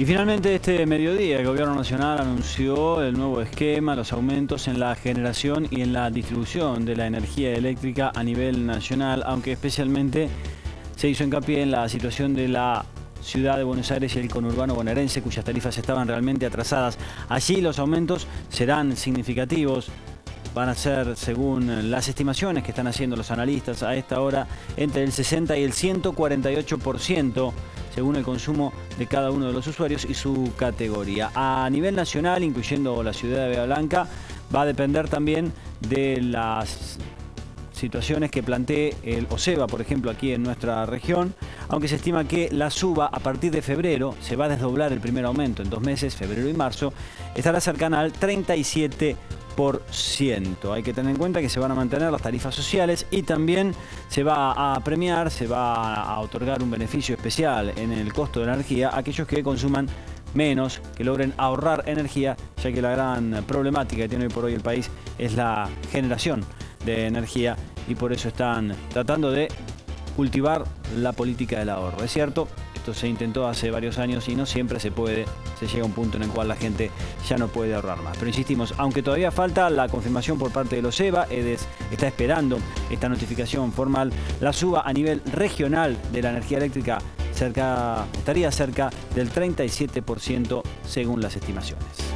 Y finalmente este mediodía el Gobierno Nacional anunció el nuevo esquema, los aumentos en la generación y en la distribución de la energía eléctrica a nivel nacional, aunque especialmente se hizo hincapié en la situación de la ciudad de Buenos Aires y el conurbano bonaerense, cuyas tarifas estaban realmente atrasadas. Allí los aumentos serán significativos. Van a ser, según las estimaciones que están haciendo los analistas a esta hora, entre el 60 y el 148%, según el consumo de cada uno de los usuarios y su categoría. A nivel nacional, incluyendo la ciudad de Bahía Blanca, va a depender también de las situaciones que plantee el OSEBA, por ejemplo, aquí en nuestra región, aunque se estima que la suba a partir de febrero, se va a desdoblar el primer aumento en 2 meses, febrero y marzo, estará cercana al 37%. Hay que tener en cuenta que se van a mantener las tarifas sociales y también se va a premiar, se va a otorgar un beneficio especial en el costo de la energía a aquellos que consuman menos, que logren ahorrar energía, ya que la gran problemática que tiene hoy por hoy el país es la generación de energía y por eso están tratando de cultivar la política del ahorro. Es cierto, esto se intentó hace varios años y no siempre se puede, se llega a un punto en el cual la gente ya no puede ahorrar más. Pero insistimos, aunque todavía falta la confirmación por parte de los OSEBA, EDES está esperando esta notificación formal, la suba a nivel regional de la energía eléctrica estaría cerca del 37% según las estimaciones.